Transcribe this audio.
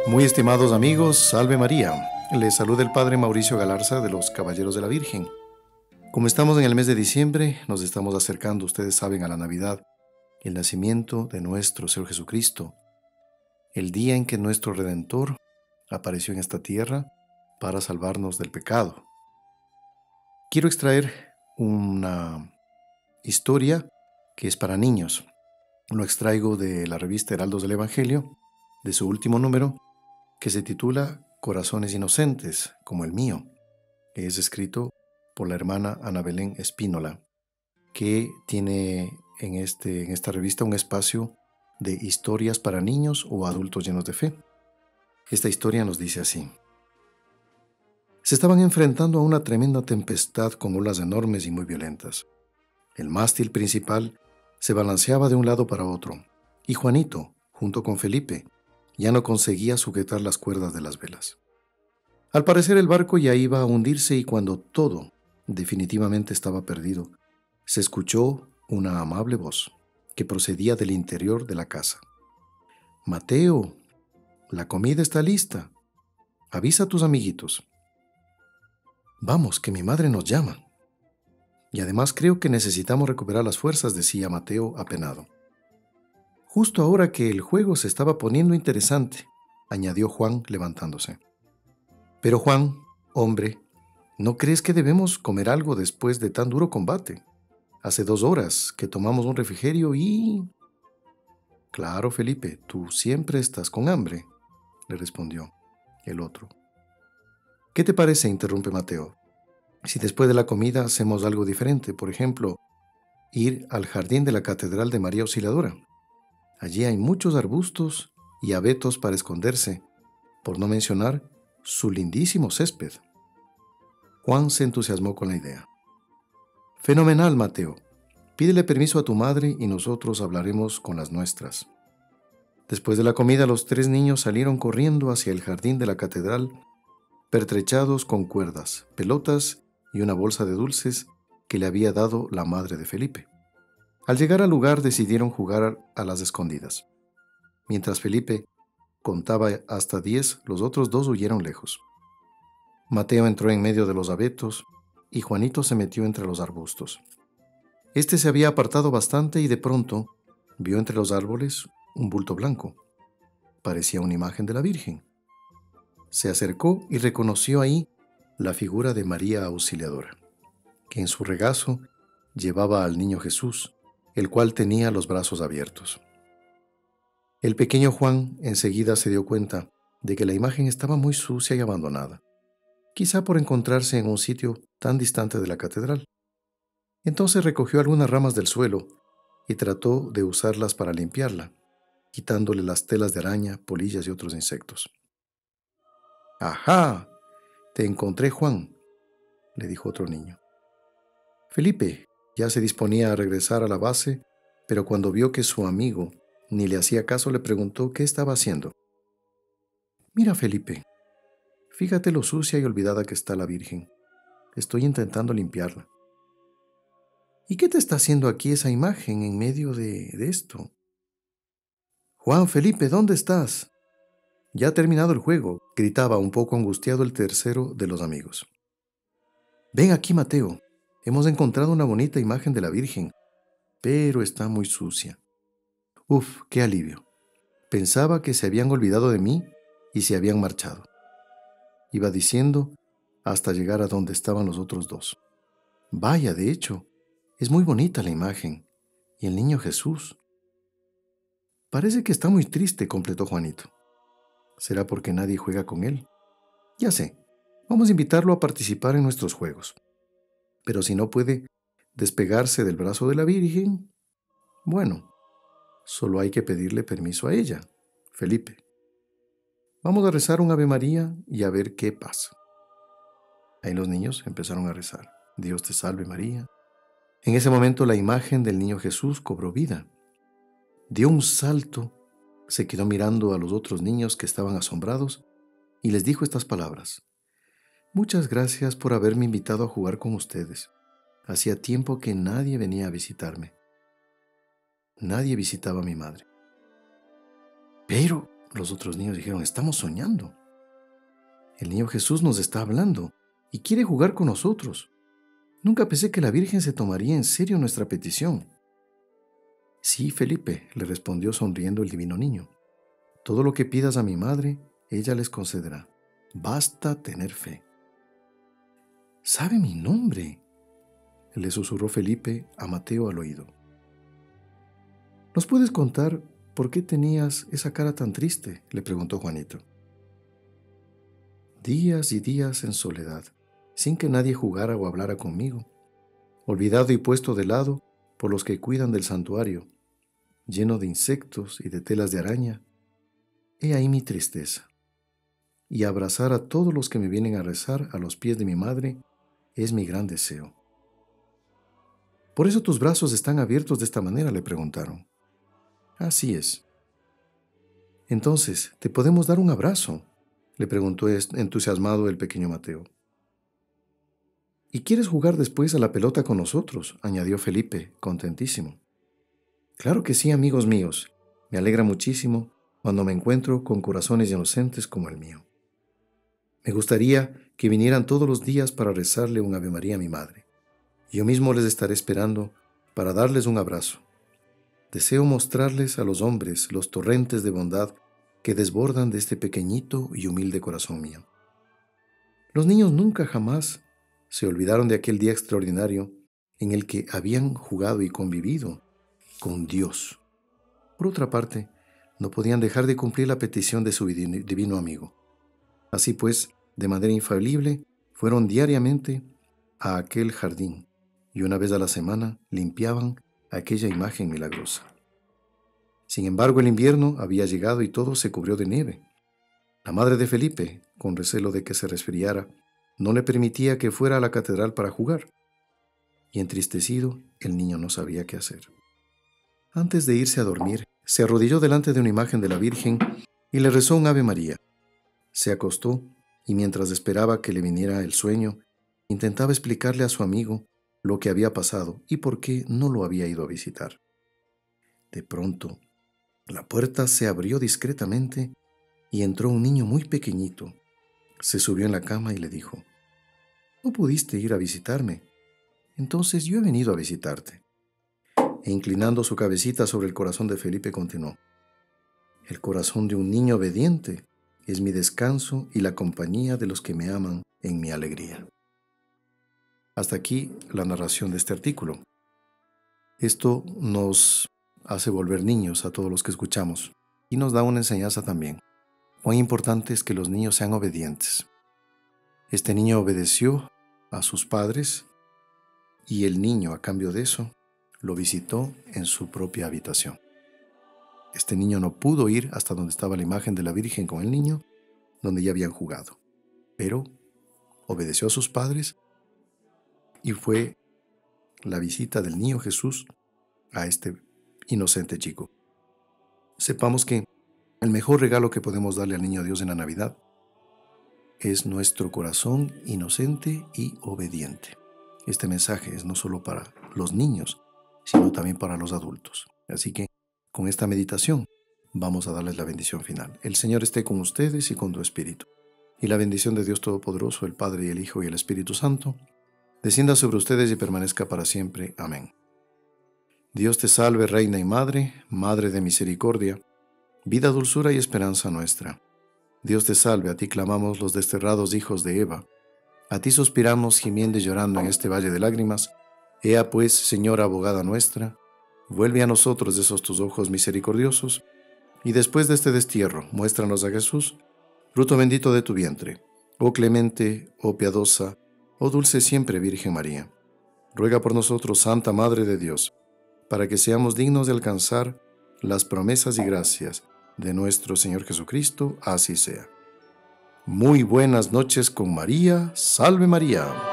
Muy estimados amigos, Salve María. Les saluda el Padre Mauricio Galarza de los Caballeros de la Virgen. Como estamos en el mes de diciembre, nos estamos acercando, ustedes saben, a la Navidad, el nacimiento de nuestro Señor Jesucristo, el día en que nuestro Redentor apareció en esta tierra para salvarnos del pecado. Quiero extraer una historia que es para niños. Lo extraigo de la revista Heraldos del Evangelio, de su último número, que se titula Corazones Inocentes, como el mío, que es escrito por la hermana Ana Belén Espínola, que tiene en esta revista un espacio de historias para niños o adultos llenos de fe. Esta historia nos dice así. Se estaban enfrentando a una tremenda tempestad con olas enormes y muy violentas. El mástil principal se balanceaba de un lado para otro, y Juanito, junto con Felipe, ya no conseguía sujetar las cuerdas de las velas. Al parecer el barco ya iba a hundirse y cuando todo definitivamente estaba perdido, se escuchó una amable voz que procedía del interior de la casa. Mateo, la comida está lista. Avisa a tus amiguitos. Vamos, que mi madre nos llama. Y además creo que necesitamos recuperar las fuerzas, decía Mateo apenado. Justo ahora que el juego se estaba poniendo interesante, añadió Juan levantándose. Pero Juan, hombre, ¿no crees que debemos comer algo después de tan duro combate? Hace 2 horas que tomamos un refrigerio y... Claro, Felipe, tú siempre estás con hambre, le respondió el otro. ¿Qué te parece? Interrumpe Mateo. Si después de la comida hacemos algo diferente, por ejemplo, ir al jardín de la Catedral de María Auxiliadora. Allí hay muchos arbustos y abetos para esconderse, por no mencionar su lindísimo césped. Juan se entusiasmó con la idea. Fenomenal, Mateo. Pídele permiso a tu madre y nosotros hablaremos con las nuestras. Después de la comida, los 3 niños salieron corriendo hacia el jardín de la catedral, pertrechados con cuerdas, pelotas y una bolsa de dulces que le había dado la madre de Felipe. Al llegar al lugar decidieron jugar a las escondidas. Mientras Felipe contaba hasta 10, los otros 2 huyeron lejos. Mateo entró en medio de los abetos y Juanito se metió entre los arbustos. Este se había apartado bastante y de pronto vio entre los árboles un bulto blanco. Parecía una imagen de la Virgen. Se acercó y reconoció ahí la figura de María Auxiliadora, que en su regazo llevaba al niño Jesús, el cual tenía los brazos abiertos. El pequeño Juan enseguida se dio cuenta de que la imagen estaba muy sucia y abandonada, quizá por encontrarse en un sitio tan distante de la catedral. Entonces recogió algunas ramas del suelo y trató de usarlas para limpiarla, quitándole las telas de araña, polillas y otros insectos. ¡Ajá! Te encontré, Juan, le dijo otro niño. Felipe ya se disponía a regresar a la base, pero cuando vio que su amigo ni le hacía caso, le preguntó qué estaba haciendo. Mira, Felipe, fíjate lo sucia y olvidada que está la Virgen. Estoy intentando limpiarla. ¿Y qué te está haciendo aquí esa imagen en medio de esto? Juan, Felipe, ¿dónde estás? Ya ha terminado el juego, gritaba un poco angustiado el tercero de los amigos. Ven aquí, Mateo. Hemos encontrado una bonita imagen de la Virgen, pero está muy sucia. Uf, qué alivio. Pensaba que se habían olvidado de mí y se habían marchado. Iba diciendo hasta llegar a donde estaban los otros 2. Vaya, de hecho, es muy bonita la imagen. ¿Y el niño Jesús? Parece que está muy triste, completó Juanito. ¿Será porque nadie juega con él? Ya sé, vamos a invitarlo a participar en nuestros juegos. Pero si no puede despegarse del brazo de la Virgen, bueno, solo hay que pedirle permiso a ella, Felipe. Vamos a rezar un Ave María y a ver qué pasa. Ahí los niños empezaron a rezar. Dios te salve María. En ese momento la imagen del niño Jesús cobró vida. Dio un salto, se quedó mirando a los otros niños que estaban asombrados y les dijo estas palabras. Muchas gracias por haberme invitado a jugar con ustedes. Hacía tiempo que nadie venía a visitarme. Nadie visitaba a mi madre. Los otros niños dijeron: estamos soñando. El niño Jesús nos está hablando y quiere jugar con nosotros. Nunca pensé que la Virgen se tomaría en serio nuestra petición. Sí, Felipe, le respondió sonriendo el divino niño. Todo lo que pidas a mi madre, ella les concederá. Basta tener fe. ¿Sabe mi nombre?, le susurró Felipe a Mateo al oído. ¿Nos puedes contar por qué tenías esa cara tan triste?, le preguntó Juanito. Días y días en soledad, sin que nadie jugara o hablara conmigo, olvidado y puesto de lado por los que cuidan del santuario, lleno de insectos y de telas de araña. He ahí mi tristeza. Y abrazar a todos los que me vienen a rezar a los pies de mi madre es mi gran deseo. ¿Por eso tus brazos están abiertos de esta manera?, le preguntaron. Así es. Entonces, ¿te podemos dar un abrazo?, le preguntó entusiasmado el pequeño Mateo. ¿Y quieres jugar después a la pelota con nosotros?, añadió Felipe, contentísimo. Claro que sí, amigos míos. Me alegra muchísimo cuando me encuentro con corazones inocentes como el mío. Me gustaría que vinieran todos los días para rezarle un Ave María a mi madre. Yo mismo les estaré esperando para darles un abrazo. Deseo mostrarles a los hombres los torrentes de bondad que desbordan de este pequeñito y humilde corazón mío. Los niños nunca jamás se olvidaron de aquel día extraordinario en el que habían jugado y convivido con Dios. Por otra parte, no podían dejar de cumplir la petición de su divino amigo. Así pues, de manera infalible, fueron diariamente a aquel jardín y una vez a la semana limpiaban aquella imagen milagrosa. Sin embargo, el invierno había llegado y todo se cubrió de nieve. La madre de Felipe, con recelo de que se resfriara, no le permitía que fuera a la catedral para jugar. Y entristecido, el niño no sabía qué hacer. Antes de irse a dormir, se arrodilló delante de una imagen de la Virgen y le rezó un Ave María. Se acostó y mientras esperaba que le viniera el sueño, intentaba explicarle a su amigo lo que había pasado y por qué no lo había ido a visitar. De pronto, la puerta se abrió discretamente y entró un niño muy pequeñito. Se subió en la cama y le dijo: «No pudiste ir a visitarme, entonces yo he venido a visitarte». E inclinando su cabecita sobre el corazón de Felipe continuó: «El corazón de un niño obediente es mi descanso y la compañía de los que me aman en mi alegría». Hasta aquí la narración de este artículo. Esto nos hace volver niños a todos los que escuchamos y nos da una enseñanza también. Cuán importante es que los niños sean obedientes. Este niño obedeció a sus padres y el niño, a cambio de eso, lo visitó en su propia habitación. Este niño no pudo ir hasta donde estaba la imagen de la Virgen con el niño, donde ya habían jugado, pero obedeció a sus padres y fue la visita del niño Jesús a este inocente chico. Sepamos que el mejor regalo que podemos darle al niño Dios en la Navidad es nuestro corazón inocente y obediente. Este mensaje es no solo para los niños, sino también para los adultos. Así que, con esta meditación, vamos a darles la bendición final. El Señor esté con ustedes y con tu espíritu. Y la bendición de Dios Todopoderoso, el Padre, y el Hijo, y el Espíritu Santo, descienda sobre ustedes y permanezca para siempre. Amén. Dios te salve, Reina y Madre, Madre de misericordia, vida, dulzura y esperanza nuestra. Dios te salve, a ti clamamos los desterrados hijos de Eva. A ti suspiramos gimiendo y llorando en este valle de lágrimas. Ea pues, Señora abogada nuestra, vuelve a nosotros esos tus ojos misericordiosos, y después de este destierro, muéstranos a Jesús, fruto bendito de tu vientre. Oh clemente, oh piadosa, oh dulce siempre Virgen María. Ruega por nosotros, Santa Madre de Dios, para que seamos dignos de alcanzar las promesas y gracias de nuestro Señor Jesucristo, así sea. Muy buenas noches con María. Salve María.